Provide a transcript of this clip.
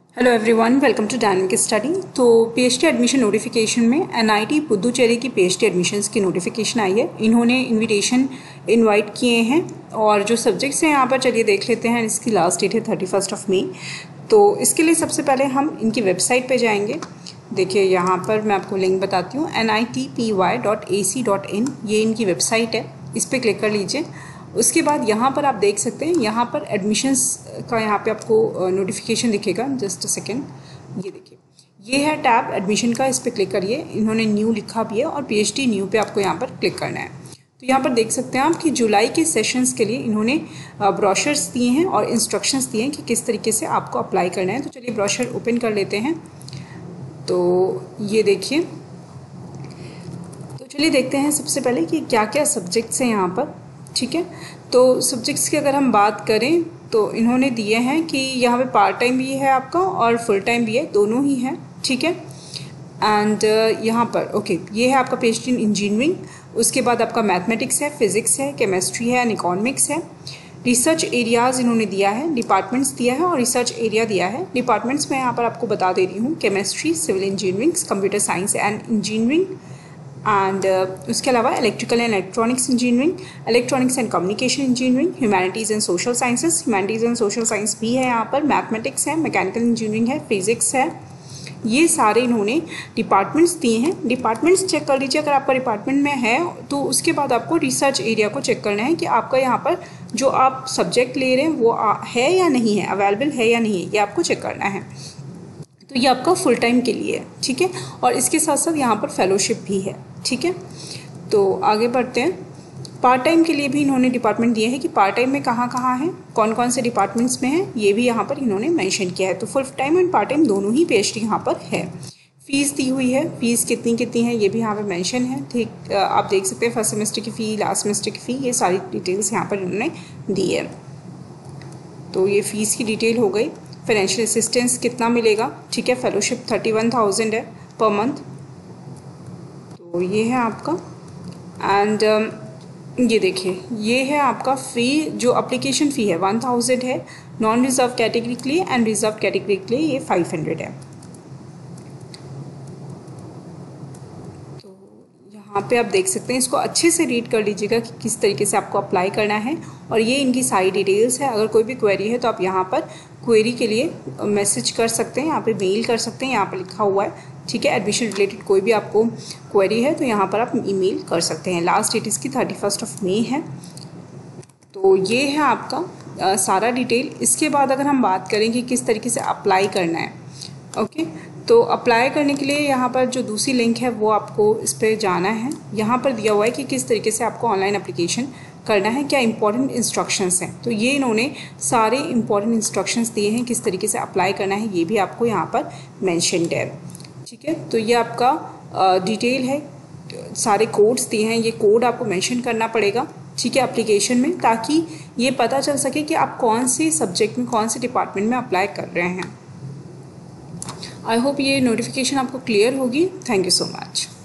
Hello everyone, welcome to dynamic study. तो PhD admission notification में NIT Puducherry की PhD admissions की नोटिफिकेशन आई है। इन्होंने इनविटेशन इनवाइट किए हैं और जो सब्जेक्ट्स हैं यहाँ पर चलिए देख लेते हैं। इसकी लास्ट डेट है 31 मई। तो इसके लिए सबसे पहले हम इनकी वेबसाइट पे जाएंगे। देखिए यहाँ पर मैं आपको लिंक बताती हूँ, nitpy.ac.in ये इनकी वेबसाइट है। इस पर क्लिक कर लीजिए। उसके बाद यहाँ पर आप देख सकते हैं, यहाँ पर एडमिशन्स का यहाँ पे आपको नोटिफिकेशन दिखेगा। जस्ट अ सेकेंड, ये देखिए, ये है टैब एडमिशन का। इस पर क्लिक करिए। इन्होंने न्यू लिखा भी है और पीएचडी न्यू पे आपको यहाँ पर क्लिक करना है। तो यहाँ पर देख सकते हैं आप कि जुलाई के सेशंस के लिए इन्होंने ब्रोशर्स दिए हैं और इंस्ट्रक्शंस दिए हैं कि किस तरीके से आपको अप्लाई करना है। तो चलिए ब्रोशर ओपन कर लेते हैं। तो ये देखिए, तो चलिए देखते हैं सबसे पहले कि क्या क्या सब्जेक्ट्स हैं यहाँ पर। ठीक है, तो सब्जेक्ट्स की अगर हम बात करें तो इन्होंने दिए हैं कि यहाँ पे पार्ट टाइम भी है आपका और फुल टाइम भी है, दोनों ही है। ठीक है, एंड यहाँ पर ओके, ये है आपका पीएचडी इन इंजीनियरिंग। उसके बाद आपका मैथमेटिक्स है, फिजिक्स है, केमिस्ट्री है एंड इकोनॉमिक्स है। रिसर्च एरियाज़ इन्होंने दिया है, डिपार्टमेंट्स दिया है और रिसर्च एरिया दिया है। डिपार्टमेंट्स मैं यहाँ पर आपको बता दे रही हूँ, chemistry, civil engineering, computer science and engineering and उसके अलावा electrical and electronics engineering, electronics and communication engineering, humanities and social sciences, humanities and social science भी है यहाँ पर, मैथमेटिक्स है, मैकेनिकल इंजीनियरिंग है, फिजिक्स है। ये सारे इन्होंने डिपार्टमेंट्स दिए हैं। डिपार्टमेंट्स चेक कर लीजिए। अगर आपका डिपार्टमेंट में है तो उसके बाद आपको रिसर्च एरिया को चेक करना है कि आपका यहाँ पर जो आप सब्जेक्ट ले रहे हैं वो है या नहीं है, अवेलेबल है या नहीं है, ये आपको चेक करना है। तो ये आपका फुल टाइम के लिए है। ठीक है, और इसके साथ साथ यहाँ पर फेलोशिप भी है। ठीक है, तो आगे बढ़ते हैं। पार्ट टाइम के लिए भी इन्होंने डिपार्टमेंट दिए हैं कि पार्ट टाइम में कहाँ कहाँ है, कौन कौन से डिपार्टमेंट्स में है, ये भी यहाँ पर इन्होंने मेंशन किया है। तो full time and part time दोनों ही पीएचडी यहाँ पर है। फीस दी हुई है, फीस कितनी कितनी है ये भी यहाँ पर मेंशन है। ठीक, आप देख सकते हैं फर्स्ट सेमेस्टर की फ़ी, लास्ट सेमेस्टर की फ़ी, ये सारी डिटेल्स यहाँ पर इन्होंने दी है। तो ये फ़ीस की डिटेल हो गई। फाइनेंशियल असिस्टेंस कितना मिलेगा, ठीक है, फेलोशिप 31,000 है पर मंथ। तो ये है आपका एंड ये देखिए, ये है आपका फ़ी, जो एप्लीकेशन फ़ी है 1000 है। नॉन रिजर्व कैटेगरी के लिए एंड रिजर्व कैटेगरी के लिए ये 500 है। तो यहाँ पे आप देख सकते हैं, इसको अच्छे से रीड कर लीजिएगा कि किस तरीके से आपको अप्लाई करना है। और ये इनकी सारी डिटेल्स है। अगर कोई भी क्वेरी है तो आप यहाँ पर क्वेरी के लिए मैसेज कर सकते हैं, यहाँ पे मेल कर सकते हैं, यहाँ पर लिखा हुआ है। ठीक है, एडमिशन रिलेटेड कोई भी आपको क्वेरी है तो यहाँ पर आप ईमेल कर सकते हैं। लास्ट डेट इसकी 31 मई है। तो ये है आपका सारा डिटेल। इसके बाद अगर हम बात करें कि किस तरीके से अप्लाई करना है, ओके, तो अप्लाई करने के लिए यहाँ पर जो दूसरी लिंक है वो आपको इस पर जाना है। यहाँ पर दिया हुआ है कि किस तरीके से आपको ऑनलाइन एप्लीकेशन करना है, क्या इंपॉर्टेंट इंस्ट्रक्शंस हैं। तो ये इन्होंने सारे इंपॉर्टेंट इंस्ट्रक्शंस दिए हैं, किस तरीके से अप्लाई करना है ये भी आपको यहाँ पर मैंशनड है। ठीक है, तो ये आपका डिटेल है, सारे कोड्स दिए हैं, ये कोड आपको मेंशन करना पड़ेगा। ठीक है, एप्लीकेशन में, ताकि ये पता चल सके कि आप कौन से सब्जेक्ट में, कौन से डिपार्टमेंट में अप्लाई कर रहे हैं। आई होप ये नोटिफिकेशन आपको क्लियर होगी। Thank you so much.